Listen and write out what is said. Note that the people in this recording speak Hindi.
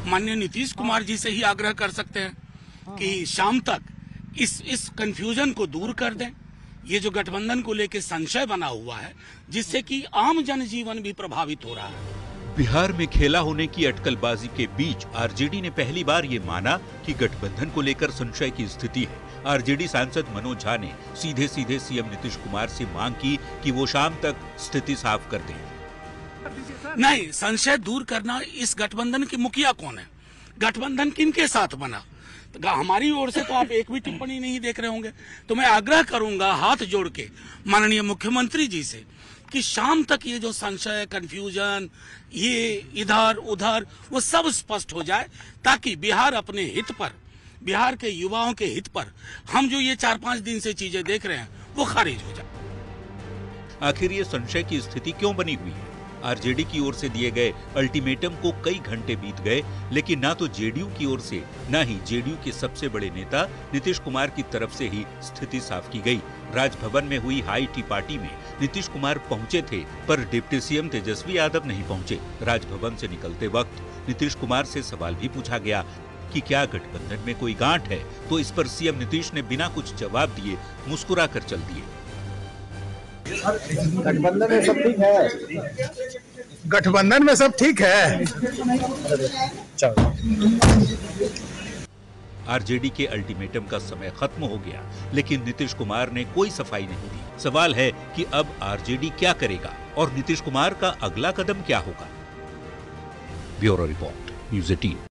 माननीय नीतीश कुमार जी से ही आग्रह कर सकते हैं कि शाम तक इस कंफ्यूजन को दूर कर दें। ये जो गठबंधन को लेकर संशय बना हुआ है, जिससे कि आम जनजीवन भी प्रभावित हो रहा है। बिहार में खेला होने की अटकलबाजी के बीच आरजेडी ने पहली बार ये माना कि गठबंधन को लेकर संशय की स्थिति है। आरजेडी सांसद मनोज झा ने सीधे सीधे सीएम नीतीश कुमार से मांग की कि वो शाम तक स्थिति साफ कर दें। नहीं, संशय दूर करना, इस गठबंधन के मुखिया कौन है, गठबंधन किनके साथ बना, तो हमारी ओर से तो आप एक भी टिप्पणी नहीं देख रहे होंगे। तो मैं आग्रह करूंगा हाथ जोड़ के माननीय मुख्यमंत्री जी से कि शाम तक ये जो संशय, कंफ्यूजन, ये इधर उधर, वो सब स्पष्ट हो जाए, ताकि बिहार अपने हित पर, बिहार के युवाओं के हित पर हम जो ये 4-5 दिन से चीजें देख रहे हैं वो खारिज हो जाए। आखिर ये संशय की स्थिति क्यों बनी हुई है? आरजेडी की ओर से दिए गए अल्टीमेटम को कई घंटे बीत गए, लेकिन ना तो जेडीयू की ओर से न ही जेडीयू के सबसे बड़े नेता नीतीश कुमार की तरफ से ही स्थिति साफ की गई। राजभवन में हुई हाई टी पार्टी में नीतीश कुमार पहुंचे थे, पर डिप्टी सीएम तेजस्वी यादव नहीं पहुंचे। राजभवन से निकलते वक्त नीतीश कुमार से सवाल भी पूछा गया कि क्या गठबंधन में कोई गांठ है, तो इस पर सीएम नीतीश ने बिना कुछ जवाब दिए मुस्कुरा कर चल दिए। गठबंधन में सब ठीक है, गठबंधन में सब ठीक है। आरजेडी के अल्टीमेटम का समय खत्म हो गया, लेकिन नीतीश कुमार ने कोई सफाई नहीं दी। सवाल है कि अब आरजेडी क्या करेगा और नीतीश कुमार का अगला कदम क्या होगा। Bureau report, news 18।